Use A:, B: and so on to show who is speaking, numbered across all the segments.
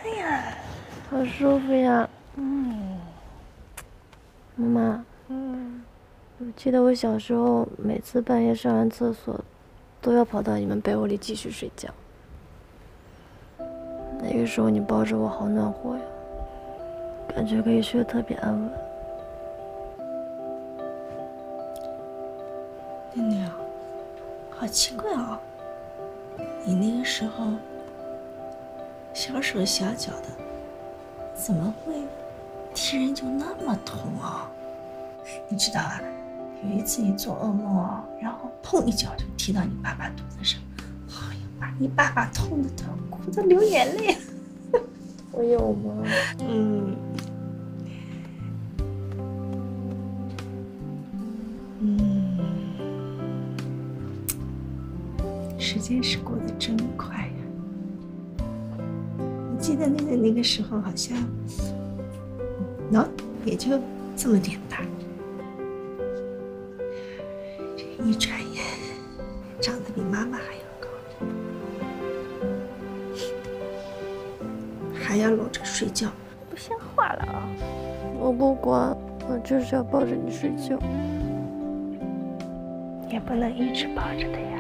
A: 哎呀，
B: 好舒服呀。妈妈。我记得我小时候每次半夜上完厕所，都要跑到你们被窝里继续睡觉。那个时候你抱着我好暖和呀，感觉可以睡得特别安稳。
A: 娘娘，好奇怪哦，你那个时候小手小脚的，怎么会踢人就那么痛啊？你知道啊，有一次你做噩梦，然后砰一脚就踢到你爸爸肚子上，哎呀，把你爸爸痛得都哭得流眼泪。
B: 我有吗？
A: 时间是过得真快呀！我记得那个时候好像，也就这么点大。这一转眼，长得比妈妈还要高，还要搂着睡觉，不像话了啊！
B: 我不管，我就是要抱着你睡觉。
A: 也不能一直抱着的呀。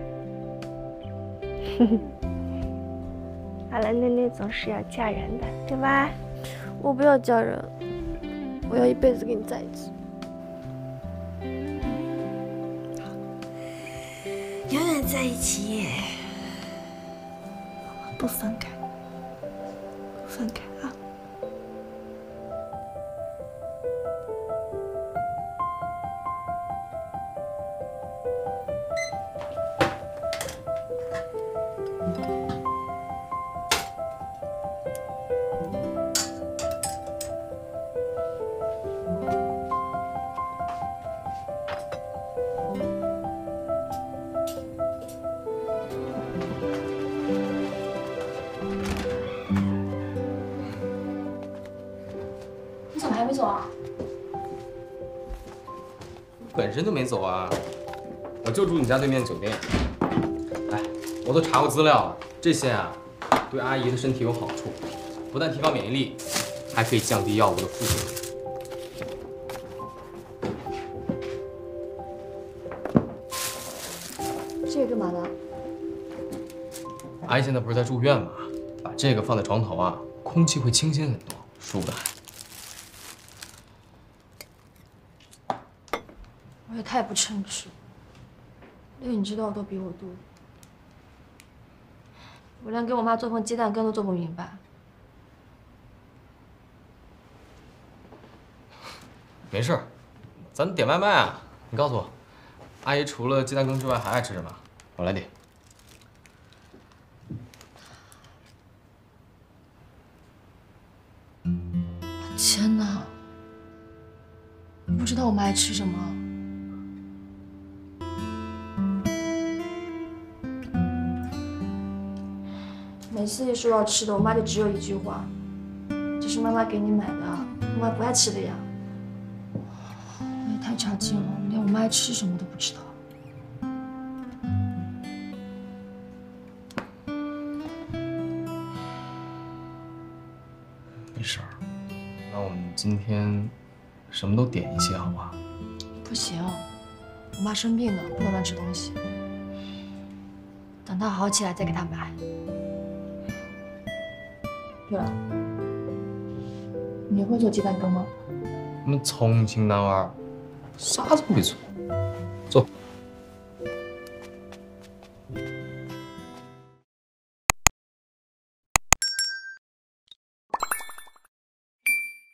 A: 好了，囡囡总是要嫁人的，对吧？
B: 我不要嫁人，我要一辈子跟你在一起。
A: 永远在一起，我们不分开，不分开啊！
C: 你怎么还没走啊？
D: 本身就没走啊，我就住你家对面酒店。哎，我都查过资料了，这些啊，对阿姨的身体有好处，不但提高免疫力，还可以降低药物的副作用。
C: 这个干嘛的？
D: 阿姨现在不是在住院吗？把这个放在床头啊，空气会清新很多，舒服的很。
C: 我也太不称职，连你知道都比我多。我连给我妈做份鸡蛋羹都做不明白。
D: 没事，咱点外卖啊。你告诉我，阿姨除了鸡蛋羹之外还爱吃什么？我来点。
C: 天哪！你不知道我妈爱吃什么？每次一说到吃的，我妈就只有一句话：“这是妈妈给你买的，妈妈不爱吃的呀。”我也太差劲了，连我妈爱吃什么都不知道。
D: 没事儿，那我们今天什么都点一些，好不好？
C: 不行，我妈生病了，不能乱吃东西。等她好起来再给她买。对了，你会做鸡蛋羹吗？
D: 我们重庆男娃儿啥都会做，走。